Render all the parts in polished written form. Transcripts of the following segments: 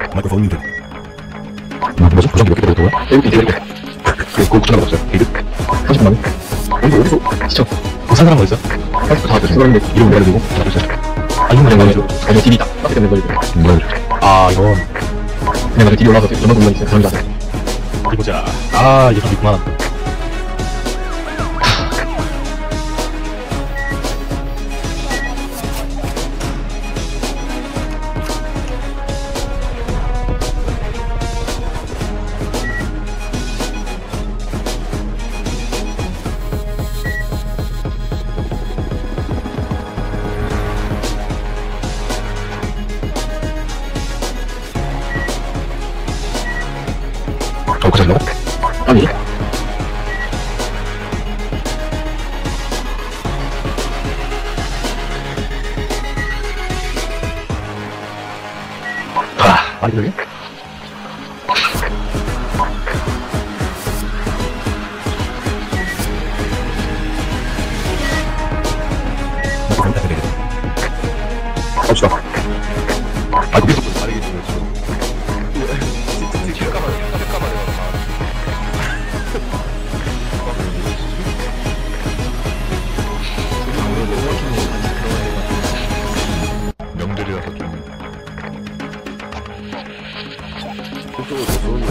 Microphone muted. 뭐지? 보정기 몇 개 들어있다고요? 이렇게 그거 9,000원 없어요. 이득 30만원. 이거 어디서 시청 그거 산 사람 어딨어? 다 들었는데 이름 내가 들고 다 들었어요. 아 이건 그냥 말이죠. 아니 딜이다. 딱 때문에 걸리고 뭐야. 아 이건 그냥 나중에 딜이 올라가서 전화 공간 있어요. 그런 줄 알아요. 어디 보자. 아 이게 좀 있구만. 그랬나? 아니 많이 들려? 갑시다. 아, 이거 계속 다르게 생겼어. 명들이라서 좀 그쪽으로 더 좋은 거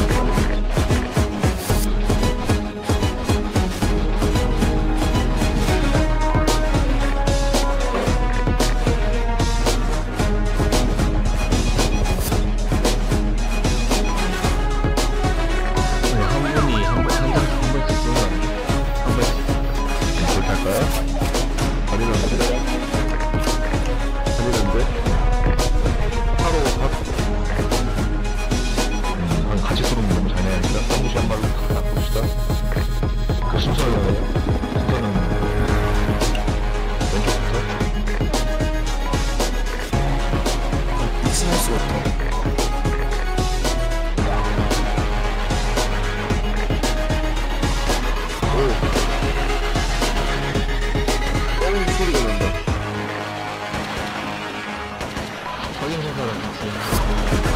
같이 쏘는 거 너무 잘 내니까 한무시 한 발로 딱 봅시다. 그 순서는 왼쪽부터 익스마우스 워터. 소리가 난다. 설경선사랑 같이.